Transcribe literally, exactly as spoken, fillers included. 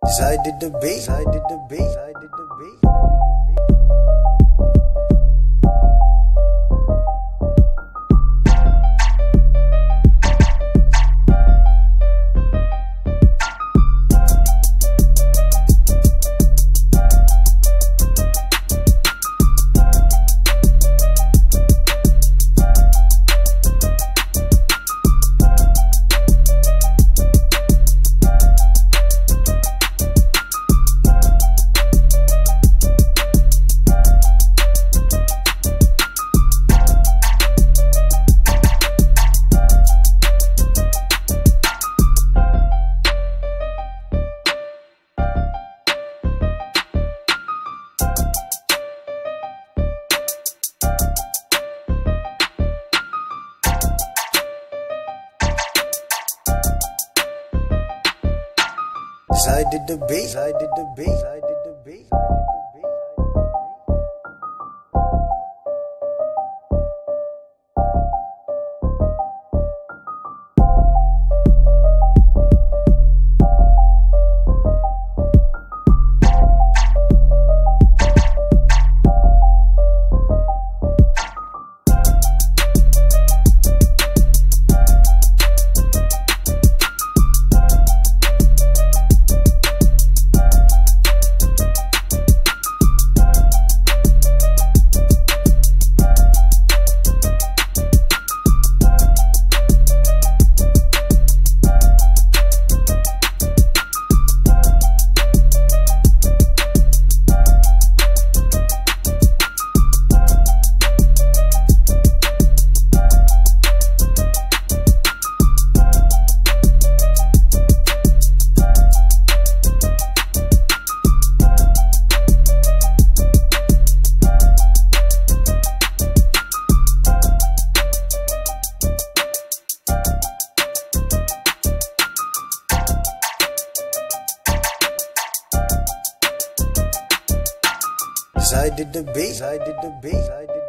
Decided to be, decided to be, decided to be. Decided to be, decided to be, decided to be, decided to be. Decided to be, decided to be, decided to be.